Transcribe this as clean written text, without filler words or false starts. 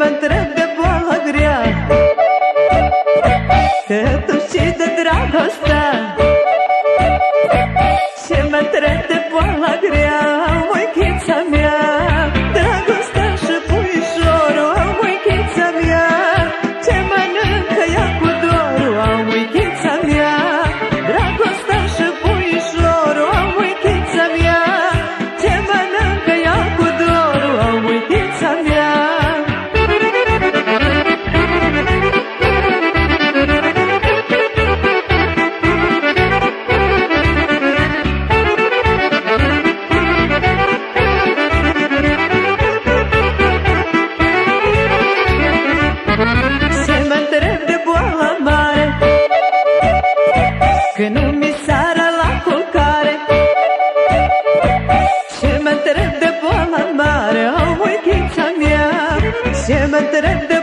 întreb de boală grea, că tu știi de dragostea. Ce mă întreb de boală grea, măichița mea, dragostea și puișorul, măichița mea. Ce mănâncă ea cu dorul, măichița mea, dragostea și puișorul, măichița mea. Ce mănâncă ea cu dorul, măichița mea. Că nu mi seara la culcare, ce mă întreb de boala mare, măichița mea. Ce mă întreb de